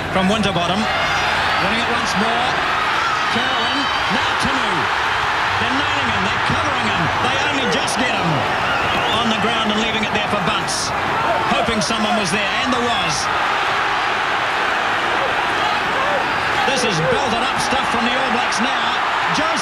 from Winterbottom. Winning it once more. Kirwan, now Timu. They're nailing him, they're covering him. They only just get him on the ground and leaving it there for Bunce. Hoping someone was there, and there was. This is belted up stuff from the All Blacks now.